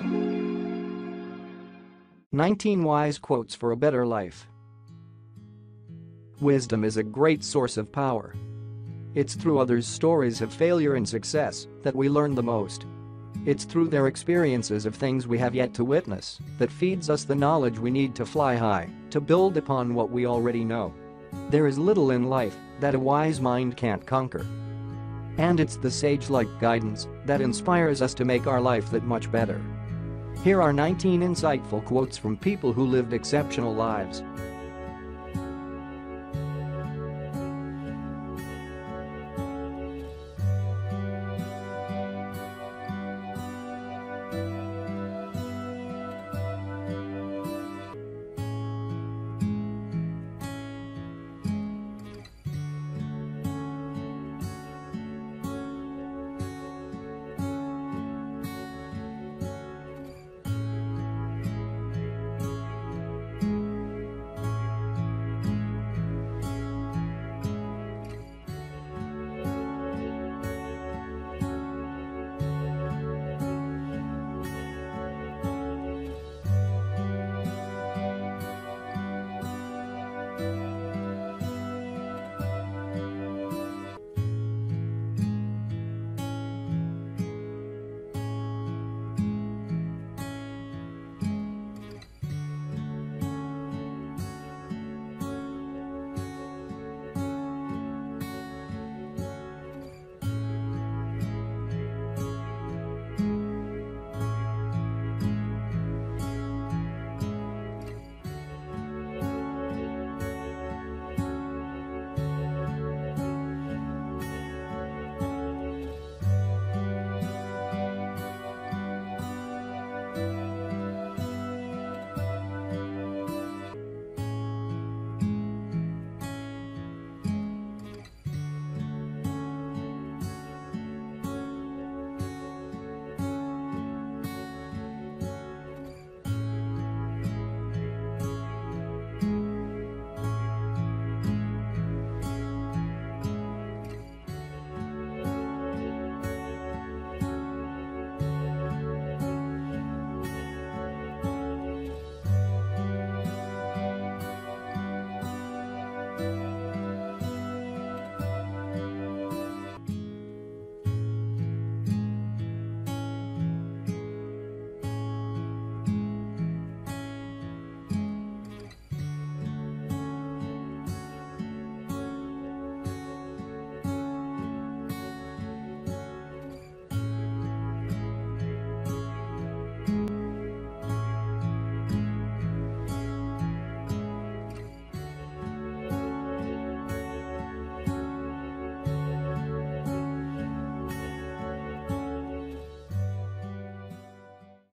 19 Wise Quotes for a Better Life. Wisdom is a great source of power. It's through others' stories of failure and success that we learn the most. It's through their experiences of things we have yet to witness that feeds us the knowledge we need to fly high, to build upon what we already know. There is little in life that a wise mind can't conquer. And it's the sage-like guidance that inspires us to make our life that much better. Here are 19 insightful quotes from people who lived exceptional lives.